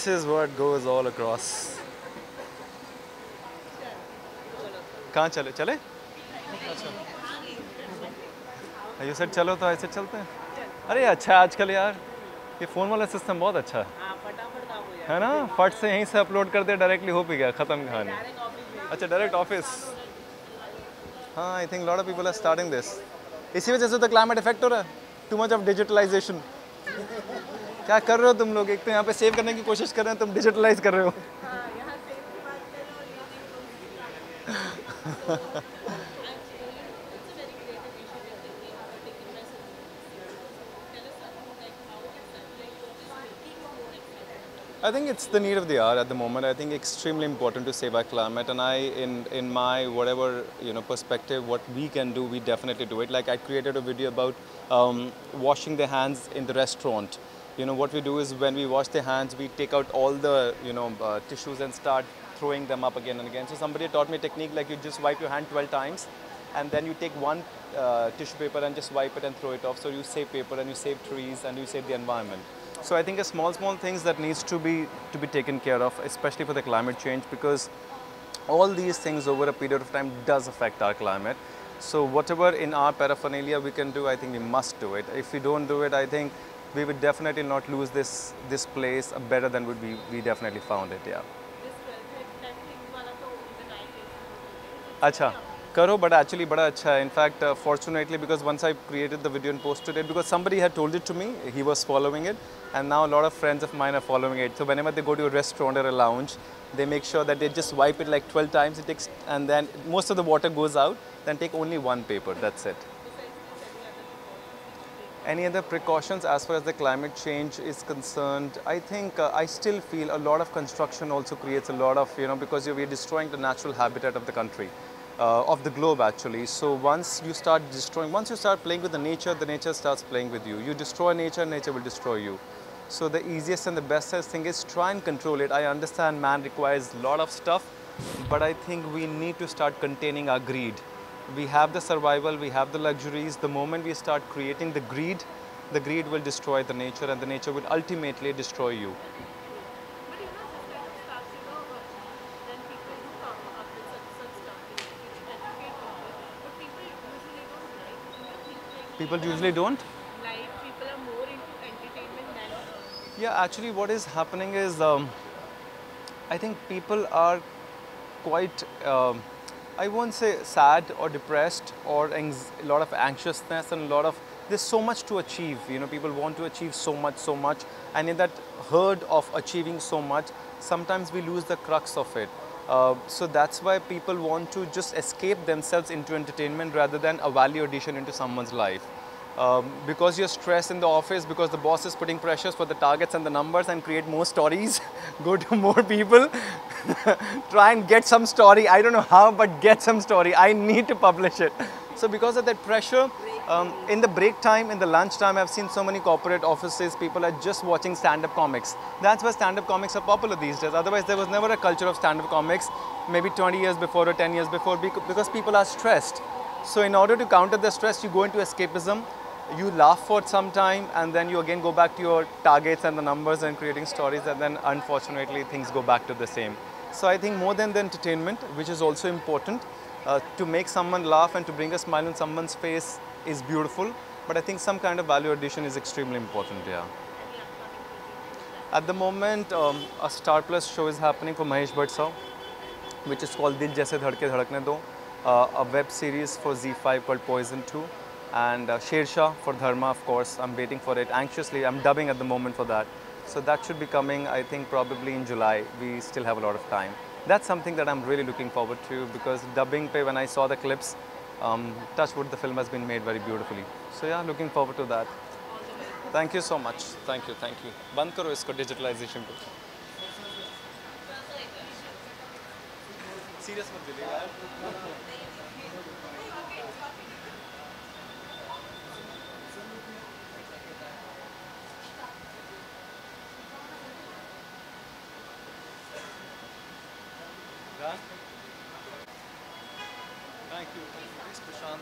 this is what goes all across. कहाँ चले चले? You said चलो तो ऐसे चलते हैं. अरे अच्छा आजकल यार ये फ़ोन वाला सिस्टम बहुत अच्छा है ना. फट से यहीं से अपलोड कर दे डायरेक्टली हो भी गया ख़त्म कहानी. अच्छा डायरेक्ट ऑफिस. हाँ I think lot of people are starting this. इसी वजह से तो क्लाइमेट इफेक्ट हो रहा है. Too much of digitalisation. क्या कर रहे हो तुम लोग? एक तो यहाँ पे सेव करने की कोशिश कर रहे हैं, तुम डिजिटलाइज कर रहे हो. I think it's the need of the hour at the moment. I think extremely important to save our climate, and in my whatever perspective, what we can do, we definitely do it. Like I created a video about washing the hands in the restaurant. What we do is when we wash the hands, we take out all the tissues and start throwing them up again and again. So somebody taught me a technique like you just wipe your hand 12 times, and then you take one tissue paper and just wipe it and throw it off. So you save paper and you save trees and you save the environment. So I think a small things that needs to be taken care of, especially for the climate change, because all these things over a period of time does affect our climate. So whatever in our paraphernalia we can do, I think we must do it. If we don't do it, I think we would definitely not lose this place better than we definitely found it. Yeah. अच्छा करो but actually बड़ा अच्छा है. In fact, fortunately, because once I created the video and posted it, because somebody had told it to me, he was following it, and now a lot of friends of mine are following it. So whenever they go to a restaurant or a lounge, they make sure that they just wipe it like 12 times. It takes, and then most of the water goes out. Then take only one paper. That's it. Any other precautions as far as the climate change is concerned? I think I still feel a lot of construction also creates a lot of, because we're destroying the natural habitat of the country, of the globe actually. So once you start playing with the nature starts playing with you. You destroy nature, nature will destroy you. So the easiest and the bestest thing is try and control it. I understand man requires a lot of stuff, but I think we need to start containing our greed. We have the survival, we have the luxuries. The moment we start creating the greed will destroy the nature, and the nature will ultimately destroy you. But this kind of stuff, then people do come up with such stuff, which educate people. But people usually don't like. People usually don't? Like, people are more into entertainment than. Yeah, actually what is happening is, I think people are quite, I won't say sad or depressed or a lot of anxiousness and there's so much to achieve. People want to achieve so much, and in that herd of achieving so much, sometimes we lose the crux of it. So that's why people want to just escape themselves into entertainment rather than a value addition into someone's life. Because you're stressed in the office, because the boss is putting pressures for the targets and the numbers, and create more stories, go to more people, try and get some story. I don't know how, but get some story. I need to publish it. So because of that pressure, in the break time, in the lunch time, I've seen so many corporate offices, people are just watching stand-up comics. That's why stand-up comics are popular these days. Otherwise, there was never a culture of stand-up comics, maybe 20 years before or 10 years before, because people are stressed. So in order to counter the stress, you go into escapism. You laugh for some time, and then you again go back to your targets and the numbers and creating stories, and then unfortunately things go back to the same. So I think more than the entertainment, which is also important, to make someone laugh and to bring a smile on someone's face is beautiful, but I think some kind of value addition is extremely important, yeah. At the moment, a Star Plus show is happening for Mahesh Bhatt sir, which is called Dil Jaise Dhadke Dhadakne Do, a web series for ZEE5 called Poison 2. And Sher Shah for Dharma, of course. I'm waiting for it anxiously. I'm dubbing at the moment for that. So that should be coming, I think, probably in July. We still have a lot of time. That's something that I'm really looking forward to, because dubbing pe, when I saw the clips, touch wood, the film has been made very beautifully. So yeah, looking forward to that. Thank you so much. Thank you. Band karo isko digitalization ko. Serious mat dilega. Thank you. Thanks, Prashant.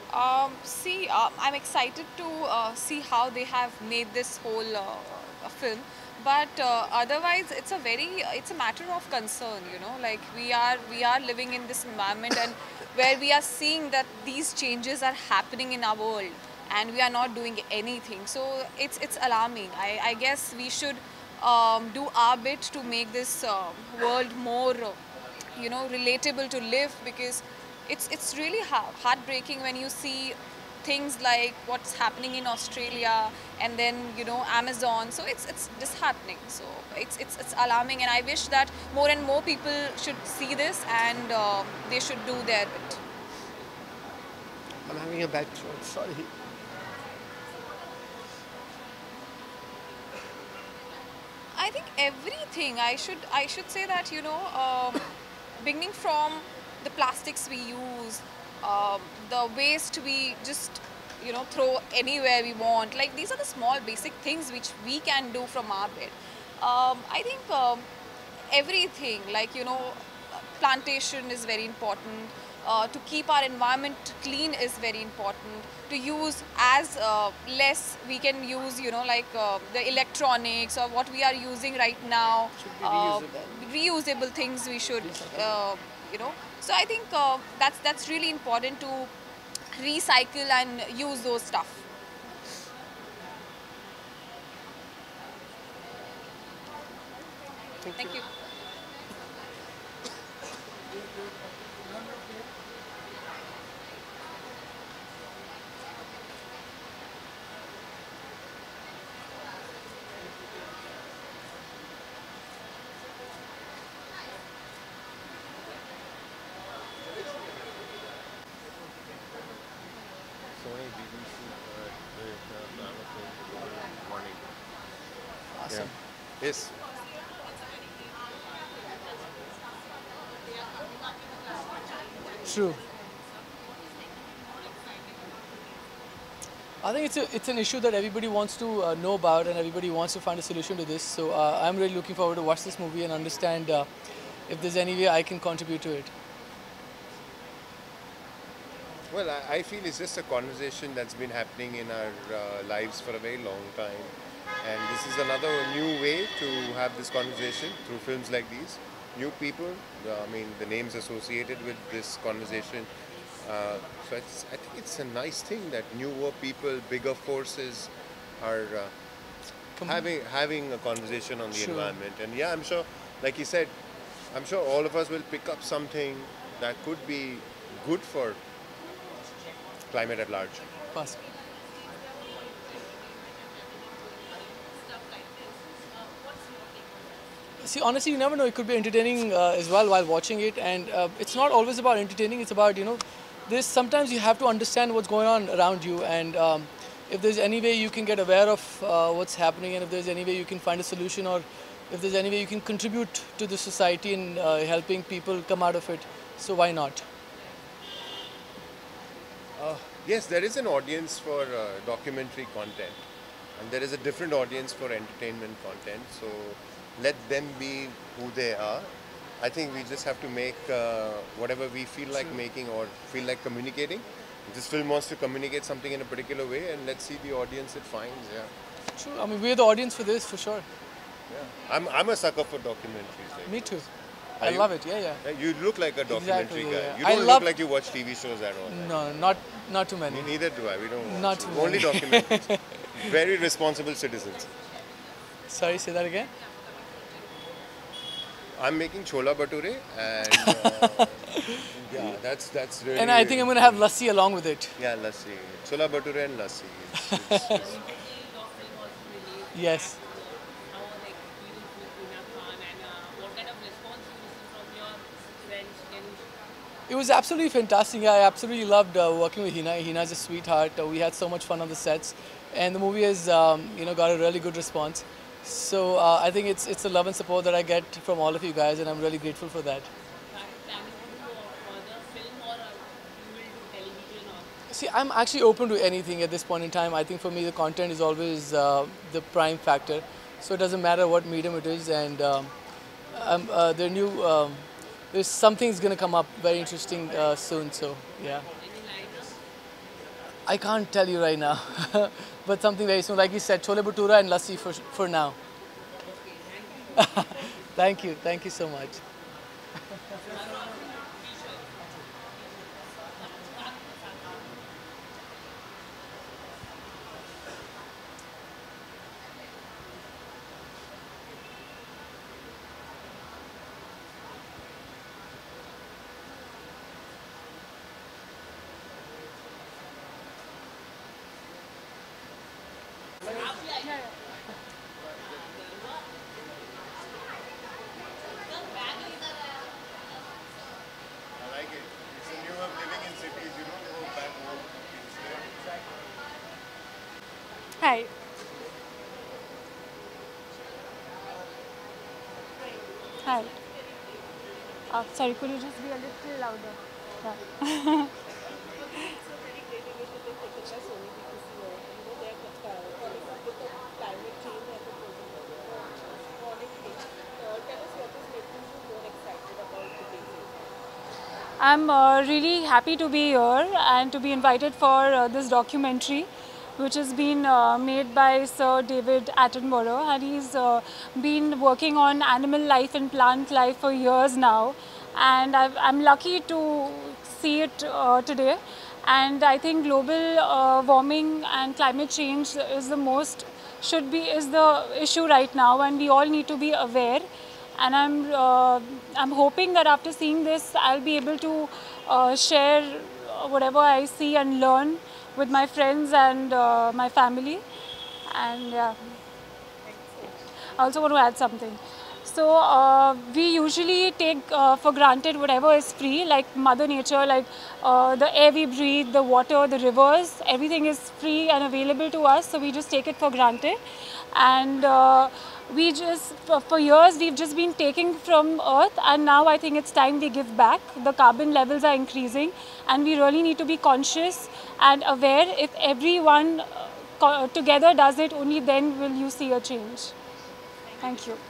I'm excited to see how they have made this whole film, but otherwise, it's a matter of concern. You know, like we are living in this environment, and where we are seeing that these changes are happening in our world, and we are not doing anything. So it's alarming. I guess we should do our bit to make this world more relatable to live, because it's really heartbreaking when you see things like what's happening in Australia, and then Amazon. So it's disheartening. So it's alarming, and I wish that more and more people should see this, and they should do their bit. I'm having a bad throat. Sorry. I think everything. I should say that beginning from the plastics we use, the waste we just throw anywhere we want. Like these are the small basic things which we can do from our bed. I think everything, like plantation is very important. To keep our environment clean is very important. To use as less we can use, like the electronics or what we are using right now. Should be reusable. Reusable things we should, Recycle. you know. So I think that's really important to recycle and use those stuff. Thank you. Sony, BBC, Amazon, morning. Awesome. Yes. True. I think it's an issue that everybody wants to know about, and everybody wants to find a solution to this. So I'm really looking forward to watch this movie and understand if there's any way I can contribute to it. Well, I feel it's just a conversation that's been happening in our lives for a very long time. And this is another new way to have this conversation through films like these. New people, I mean, the names associated with this conversation. So I think it's a nice thing that newer people, bigger forces are having a conversation on the Sure. environment. And yeah, I'm sure, like you said, I'm sure all of us will pick up something that could be good for climate at large. Pass. See, honestly, you never know. It could be entertaining as well while watching it, and it's not always about entertaining. It's about there's sometimes you have to understand what's going on around you, and if there's any way you can get aware of what's happening, and if there's any way you can find a solution, or if there's any way you can contribute to the society in helping people come out of it, so why not? Yes, there is an audience for documentary content, and there is a different audience for entertainment content. So let them be who they are. I think we just have to make whatever we feel like making or feel like communicating. If this film wants to communicate something in a particular way, and let's see the audience it finds. Yeah, True. I mean, we're the audience for this, for sure. yeah. I'm a sucker for documentaries. Like Me too. Are I you? love it. Yeah, yeah. You look like a documentary Exactly, guy. yeah. You I don't love- look like you watch TV shows at all. No, not too many. Neither do I. We don't watch. Not too Only many. documentaries. Very responsible citizens. Sorry, say that again. I'm making chola bhature, and yeah, that's really. And I think I'm gonna have lassi along with it. Yeah, lassi, chola bhature and lassi. It's- Yes. How like experience with Pune Khan and what kind of response you receive from your friends? Can you It was absolutely fantastic. I absolutely loved working with Hina. Hina's a sweetheart. We had so much fun on the sets, and the movie has got a really good response. So I think it's the love and support that I get from all of you guys, and I'm really grateful for that. planning to do further film or you will do television or See, I'm actually open to anything at this point in time. I think for me, the content is always the prime factor. So it doesn't matter what medium it is, and there are new. There's something's gonna come up very interesting soon. So yeah. any lines? I can't tell you right now, but something very soon. Like you said, chole bhatura and lassi for now. Thank you so much. I like it. It's a new way of living in cities. You don't go back home. Hi. Hi. Sorry, could you just be a little louder? Yeah. I'm really happy to be here and to be invited for this documentary, which has been made by Sir David Attenborough, and he's been working on animal life and plant life for years now, and I'm lucky to see it today. And I think global warming and climate change is is the issue right now, and we all need to be aware. And I'm hoping that after seeing this, I'll be able to share whatever I see and learn with my friends and my family. And I also want to add something. So we usually take for granted whatever is free, like Mother Nature, like the air we breathe, the water, the rivers, everything is free and available to us. So we just take it for granted. And we just, for years, we've just been taking from Earth, and now I think it's time we give back. The carbon levels are increasing, and we really need to be conscious and aware. If everyone together does it, only then will you see a change. Thank you.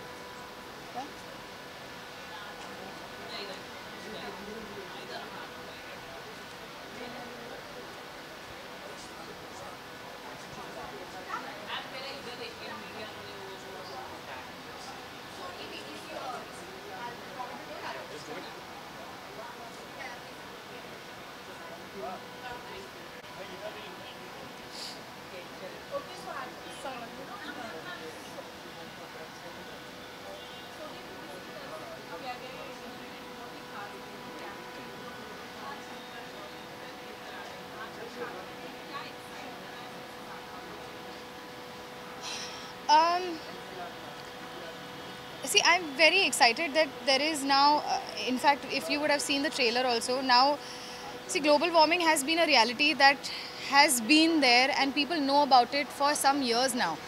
See, I'm very excited that there is now, in fact, if you would have seen the trailer also, now, see, global warming has been a reality that has been there and people know about it for some years now.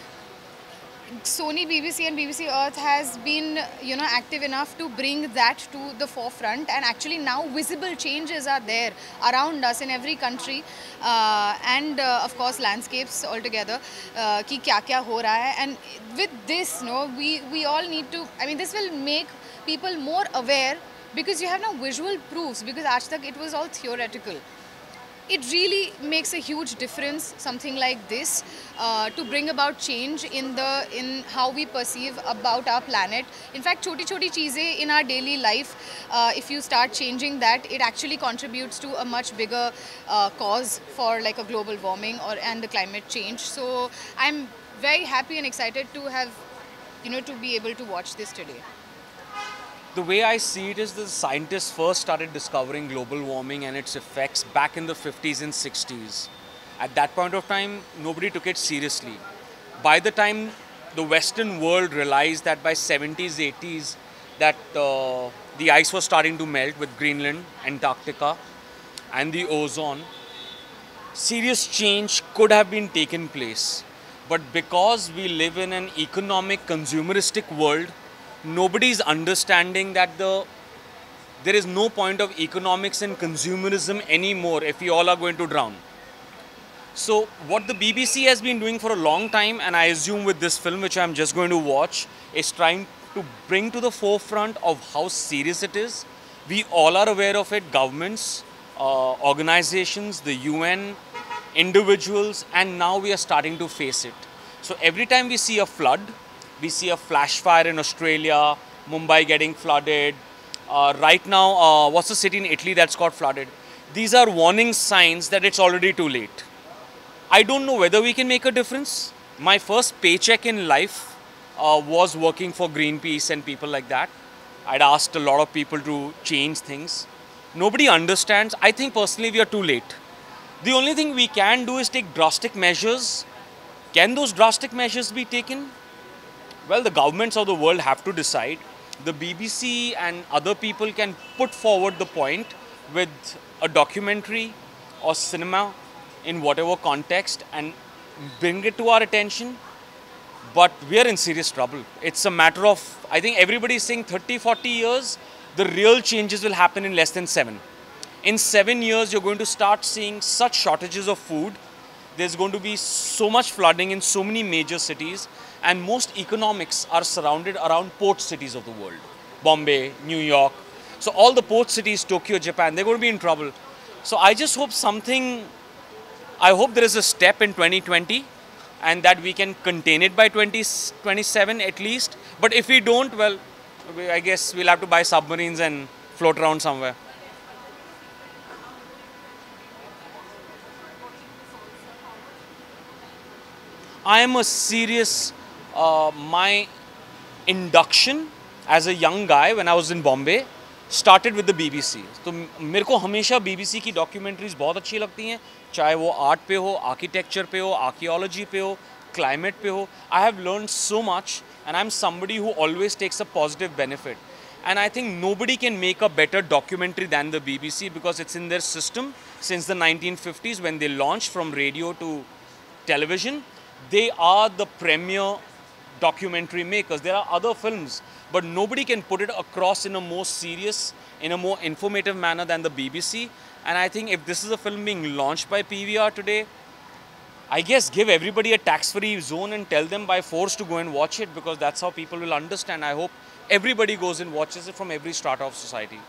Sony, BBC and BBC Earth has been, active enough to bring that to the forefront, and actually now visible changes are there around us in every country, and of course landscapes altogether, ki kya kya ho raha hai. And with this, we all need to, I mean, this will make people more aware, because you have now visual proofs, because aaj tak it was all theoretical. It really makes a huge difference, something like this, to bring about change in how we perceive about our planet. In fact, choti cheeze in our daily life, if you start changing that, it actually contributes to a much bigger cause for like a global warming and the climate change. So I'm very happy and excited to have, to be able to watch this today. The way I see it is the scientists first started discovering global warming and its effects back in the 50s and 60s. At that point of time, nobody took it seriously. By the time the Western world realized that by 70s, 80s, that the ice was starting to melt with Greenland, Antarctica, and the ozone, serious change could have been taken place. But because we live in an economic, consumeristic world, nobody is understanding that there is no point of economics and consumerism anymore if we all are going to drown. So what the BBC has been doing for a long time, and I assume with this film which I'm just going to watch, is trying to bring to the forefront of how serious it is. We all are aware of it, governments, organizations, the UN, individuals, and now we are starting to face it. So every time we see a flood, we see a flash fire in Australia, Mumbai getting flooded. Right now, what's the city in Italy that's got flooded? These are warning signs that it's already too late. I don't know whether we can make a difference. My first paycheck in life was working for Greenpeace and people like that. I'd asked a lot of people to change things. Nobody understands. I think personally we are too late. The only thing we can do is take drastic measures. Can those drastic measures be taken? Well, the governments of the world have to decide. The BBC and other people can put forward the point with a documentary or cinema in whatever context and bring it to our attention. But we are in serious trouble. It's a matter of, I think everybody is saying 30, 40 years, the real changes will happen in less than 7. In 7 years, you're going to start seeing such shortages of food. There's going to be so much flooding in so many major cities, and most economics are surrounded around port cities of the world. Bombay, New York. So all the port cities, Tokyo, Japan, they're going to be in trouble. So I just hope I hope there is a step in 2020 and that we can contain it by 2027 at least. But if we don't, well, I guess we'll have to buy submarines and float around somewhere. I am a serious, my induction as a young guy when I was in Bombay started with the BBC. तो मेरे को हमेशा BBC की documentaries बहुत अच्छी लगती हैं, चाहे वो art पे हो, architecture पे हो, archaeology पे हो, climate पे हो. I have learned so much, and I'm somebody who always takes a positive benefit. And I think nobody can make a better documentary than the BBC because it's in their system since the 1950s when they launched from radio to television. They are the premier documentary makers. There are other films, but nobody can put it across in a more serious, in a more informative manner than the BBC. And I think if this is a film being launched by PVR today, I guess give everybody a tax-free zone and tell them by force to go and watch it, because that's how people will understand. I hope everybody goes and watches it from every strata of society.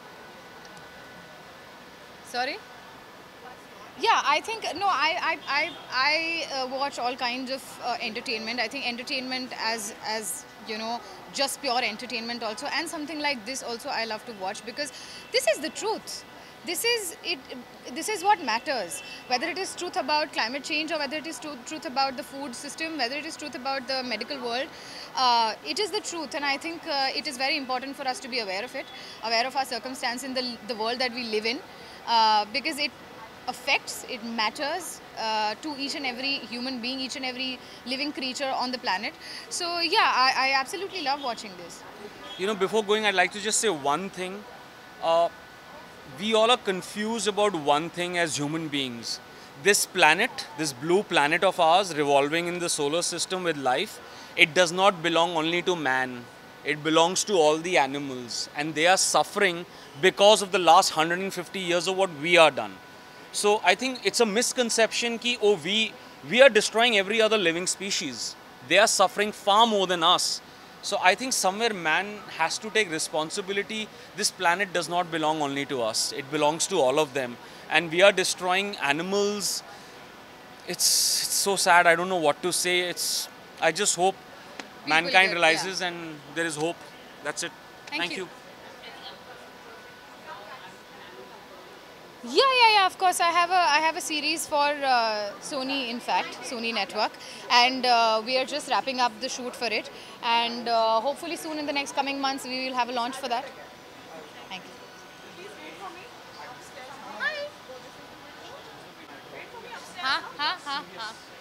Sorry? Yeah, I think, no, I watch all kinds of entertainment. I think entertainment as you know, just pure entertainment also, and something like this also I love to watch, because this is the truth. This is it. This is what matters. Whether it is truth about climate change, or whether it is truth about the food system, whether it is truth about the medical world, it is the truth. And I think it is very important for us to be aware of it, aware of our circumstance in the world that we live in, because it affects, it matters to each and every human being, each and every living creature on the planet. So yeah, I absolutely love watching this. You know, before going, I'd like to just say one thing. We all are confused about one thing as human beings. This planet, this blue planet of ours revolving in the solar system with life, it does not belong only to man. It belongs to all the animals, and they are suffering because of the last 150 years of what we are done. So I think it's a misconception that, oh, we are destroying every other living species. They are suffering far more than us. So I think somewhere man has to take responsibility. This planet does not belong only to us. It belongs to all of them. And we are destroying animals. It's so sad. I don't know what to say. I just hope mankind realizes, and there is hope. That's it. Thank you. Yeah. Of course, I have a series for Sony. In fact, Sony Network, and we are just wrapping up the shoot for it. And hopefully soon in the next coming months, we will have a launch for that. Thank you. Hi.